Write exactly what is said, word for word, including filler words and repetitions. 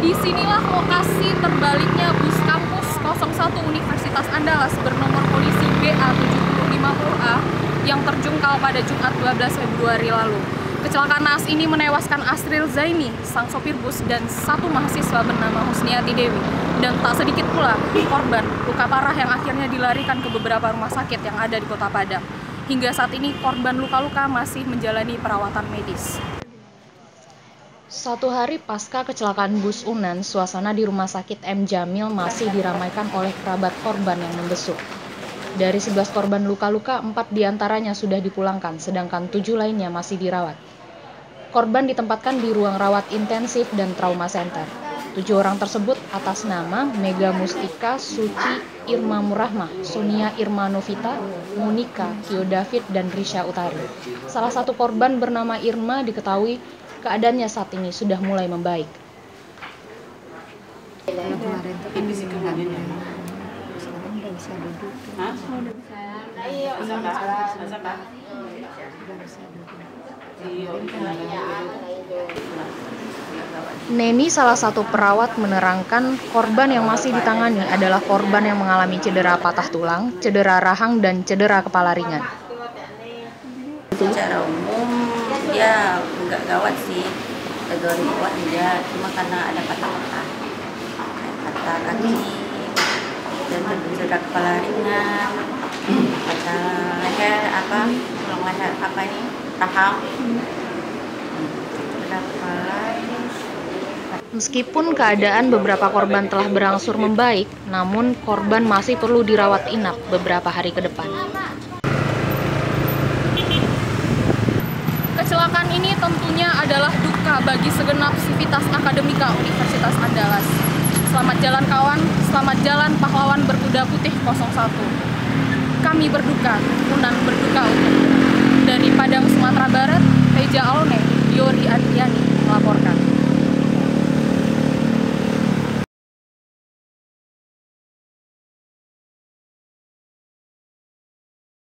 Disinilah lokasi terbaliknya bus kampus nol satu Universitas Andalas bernomor polisi B A tujuh nol lima nol A yang terjungkal pada Jumat dua belas Februari lalu. Kecelakaan naas ini menewaskan Asril Zaini, sang sopir bus, dan satu mahasiswa bernama Husniati Dewi. Dan tak sedikit pula korban luka parah yang akhirnya dilarikan ke beberapa rumah sakit yang ada di Kota Padang. Hingga saat ini korban luka-luka masih menjalani perawatan medis. Satu hari pasca kecelakaan bus Unan, suasana di Rumah Sakit M. Jamil masih diramaikan oleh kerabat korban yang membesuk. Dari sebelas korban luka-luka, empat diantaranya sudah dipulangkan, sedangkan tujuh lainnya masih dirawat. Korban ditempatkan di ruang rawat intensif dan trauma center. Tujuh orang tersebut atas nama Mega Mustika, Suci Irma Murahmah, Sonia Irma Novita, Monika, Kio David, dan Risha Utari. Salah satu korban bernama Irma diketahui keadaannya saat ini sudah mulai membaik. Neni, salah satu perawat, menerangkan korban yang masih ditangani adalah korban yang mengalami cedera patah tulang, cedera rahang, dan cedera kepala ringan. Secara umum dia enggak gawat sih, tegur kuat dia, cuma karena ada patah-patah, patah kaki, dan cedera kepala ringan, patah leher, apa, tulang leher, apa ini, rahang, cedera kepala. Meskipun keadaan beberapa korban telah berangsur membaik, namun korban masih perlu dirawat inap beberapa hari ke depan. Kecelakaan ini tentunya adalah duka bagi segenap sivitas akademika Universitas Andalas. Selamat jalan kawan, selamat jalan pahlawan berkuda putih nol satu. Kami berduka, Unan berduka untuk. Dari Padang, Sumatera